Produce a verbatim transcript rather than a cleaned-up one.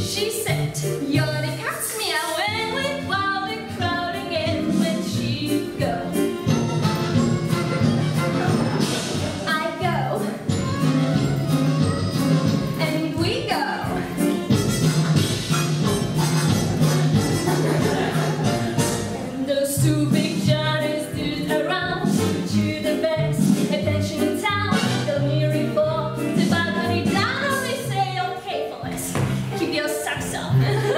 She said, "You're the cat's meow," and we while we're crowding in when she go. I go, and we go. And those two big Johnnies stood around to the best attention in town. They'll nearly fall the balcony down, and they say, "Okay, fellas, keep your socks on."